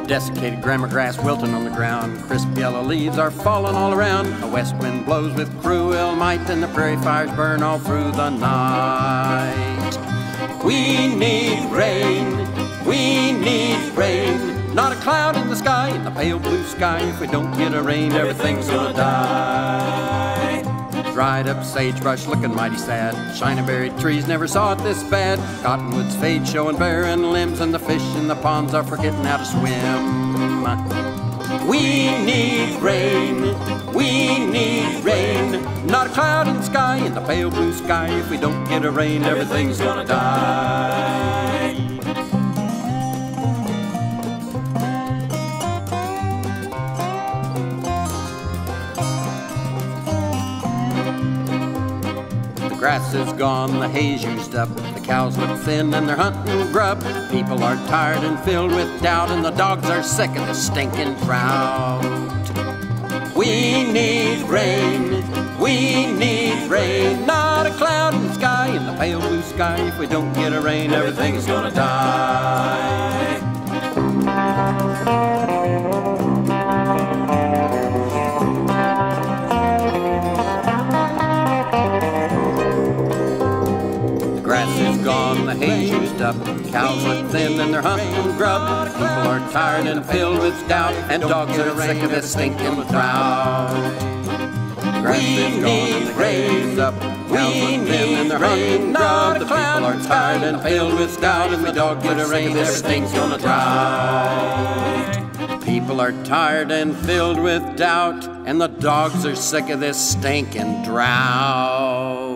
Desiccated grama grass wilting on the ground. Crisp yellow leaves are falling all around. A west wind blows with cruel might, and the prairie fires burn all through the night. We need rain, we need rain. Not a cloud in the sky, in the pale blue sky. If we don't get a rain, everything's gonna die. Dried up sagebrush looking mighty sad. Shiny-berried trees never saw it this bad. Cottonwoods fade showing barren limbs, and the fish in the ponds are forgetting how to swim. We need rain, we need rain. Not a cloud in the sky, in the pale blue sky. If we don't get a rain, everything's gonna die. The grass is gone, the hay's used up. The cows look thin and they're hunting grub. People are tired and filled with doubt, and the dogs are sick of the stinking drought. We need rain, we need rain. Not a cloud in the sky, in the pale blue sky. If we don't get a rain, everything's gonna die. The grass is gone, the hay's used up. Cows look thin and they're hunting grub. People are tired and filled with doubt, and dogs are sick of this stinking drought. The grass is gone and the hay's up. Cows look thin and they're hunting grub. The people are tired and filled with doubt, and the dogs are sick of this stinking drought. People are tired and filled with doubt, and the dogs are sick of this stinking drought.